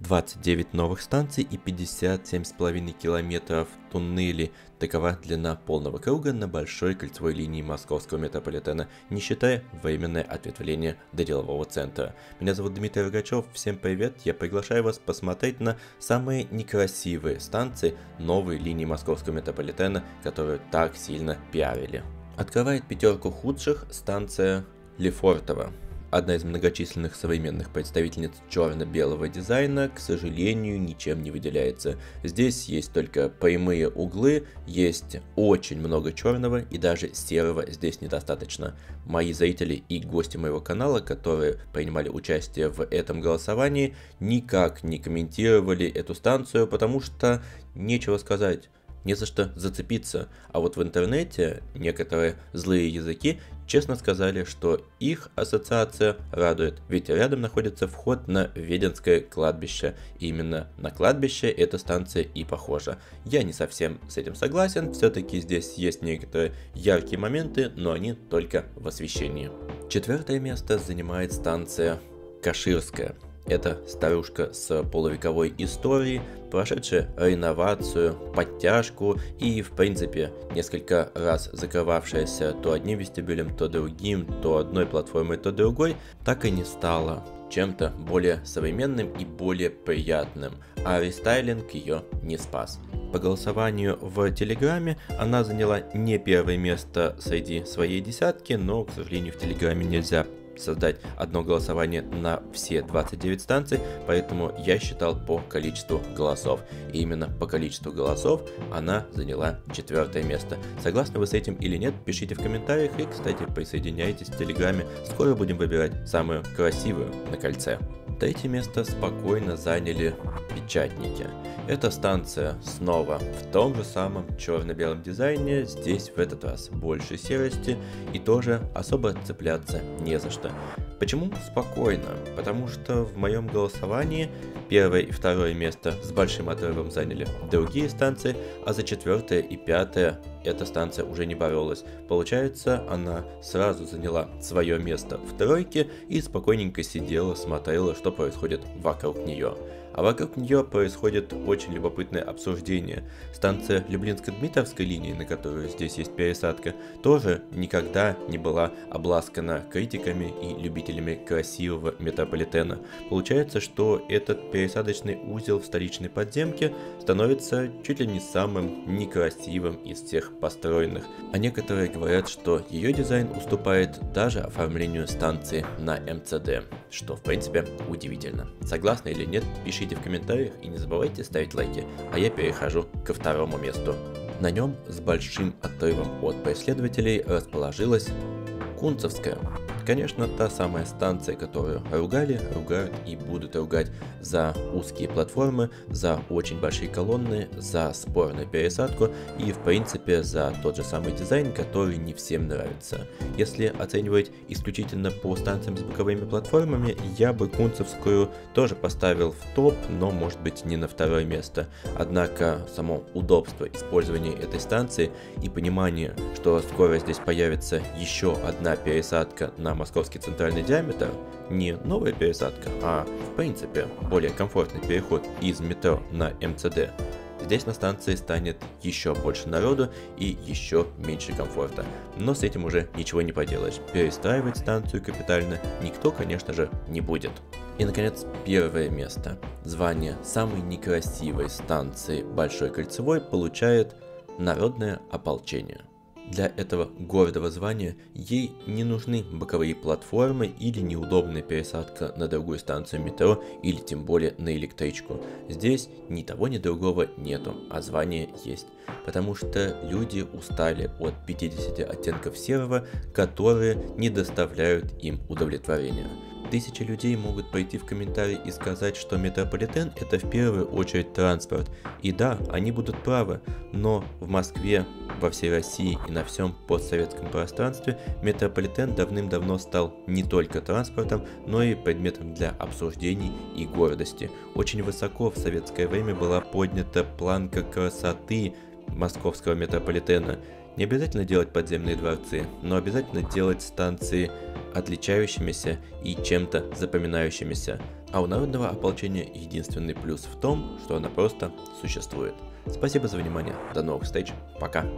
29 новых станций и 57,5 километров туннелей. Такова длина полного круга на большой кольцевой линии московского метрополитена, не считая временное ответвление до делового центра. Меня зовут Дмитрий Рогачев, всем привет, я приглашаю вас посмотреть на самые некрасивые станции новой линии московского метрополитена, которую так сильно пиарили. Открывает пятерку худших станция Лефортово. Одна из многочисленных современных представительниц черно-белого дизайна, к сожалению, ничем не выделяется. Здесь есть только прямые углы, есть очень много черного и даже серого здесь недостаточно. Мои зрители и гости моего канала, которые принимали участие в этом голосовании, никак не комментировали эту станцию, потому что нечего сказать. Не за что зацепиться, а вот в интернете некоторые злые языки честно сказали, что их ассоциация радует, ведь рядом находится вход на Веденское кладбище, и именно на кладбище эта станция и похожа. Я не совсем с этим согласен, все-таки здесь есть некоторые яркие моменты, но они только в освещении. Четвертое место занимает станция Каширская. Это старушка с полувековой историей, прошедшая реновацию, подтяжку и, в принципе, несколько раз закрывавшаяся то одним вестибюлем, то другим, то одной платформой, то другой, так и не стала чем-то более современным и более приятным, а рестайлинг ее не спас. По голосованию в Телеграме она заняла не первое место среди своей десятки, но, к сожалению, в Телеграме нельзя создать одно голосование на все 29 станций, поэтому я считал по количеству голосов. И именно по количеству голосов она заняла четвертое место. Согласны вы с этим или нет, пишите в комментариях и, кстати, присоединяйтесь в Телеграме. Скоро будем выбирать самую красивую на кольце. Третье место спокойно заняли Печатники. Эта станция снова в том же самом черно-белом дизайне, здесь в этот раз больше серости и тоже особо цепляться не за что. Почему спокойно? Потому что в моем голосовании первое и второе место с большим отрывом заняли другие станции, а за четвертое и пятое эта станция уже не боролась. Получается, она сразу заняла свое место в тройке и спокойненько сидела, смотрела, что происходит вокруг нее. А вокруг нее происходит очень любопытное обсуждение. Станция Люблинско-Дмитровской линии, на которую здесь есть пересадка, тоже никогда не была обласкана критиками и любителями красивого метрополитена. Получается, что этот пересадочный узел в столичной подземке становится чуть ли не самым некрасивым из всех построенных. А некоторые говорят, что ее дизайн уступает даже оформлению станции на МЦД, что в принципе удивительно. Согласны или нет, пишите в комментариях и не забывайте ставить лайки, а я перехожу ко второму месту. На нем с большим отрывом от преследователей расположилась Кунцевская. Конечно, та самая станция, которую ругали, ругают и будут ругать за узкие платформы, за очень большие колонны, за спорную пересадку и, в принципе, за тот же самый дизайн, который не всем нравится. Если оценивать исключительно по станциям с боковыми платформами, я бы Кунцевскую тоже поставил в топ, но, может быть, не на второе место. Однако, само удобство использования этой станции и понимание, что скоро здесь появится еще одна пересадка на московский центральный диаметр, не новая пересадка, а в принципе более комфортный переход из метро на МЦД, здесь на станции станет еще больше народу и еще меньше комфорта. Но с этим уже ничего не поделаешь. Перестраивать станцию капитально никто, конечно же, не будет. И, наконец, первое место. Звание самой некрасивой станции Большой Кольцевой получает Народное ополчение. Для этого гордого звания ей не нужны боковые платформы или неудобная пересадка на другую станцию метро или тем более на электричку. Здесь ни того ни другого нету, а звание есть. Потому что люди устали от 50 оттенков серого, которые не доставляют им удовлетворения. Тысячи людей могут пойти в комментарии и сказать, что метрополитен — это в первую очередь транспорт. И да, они будут правы, но в Москве, во всей России и на всем постсоветском пространстве метрополитен давным-давно стал не только транспортом, но и предметом для обсуждений и гордости. Очень высоко в советское время была поднята планка красоты московского метрополитена. Не обязательно делать подземные дворцы, но обязательно делать станции отличающимися и чем-то запоминающимися. А у народного ополчения единственный плюс в том, что оно просто существует. Спасибо за внимание, до новых встреч, пока!